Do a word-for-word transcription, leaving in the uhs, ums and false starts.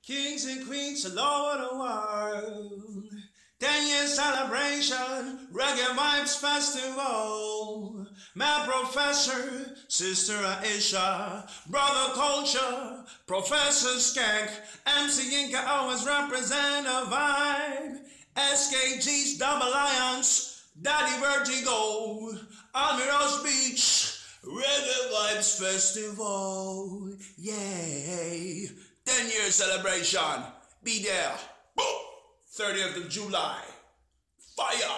Kings and queens all over the world. Ten year celebration, Reggae Vibes Festival. My professor, Sister Aisha, Brother Culture, Professor Skank, M C Yinka always represent a vibe. S K G's Double Alliance, Daddy Vertigo, Almiros Beach, Reggae Vibes Festival. Yay! ten year celebration. Be there. thirtieth of July. Fire!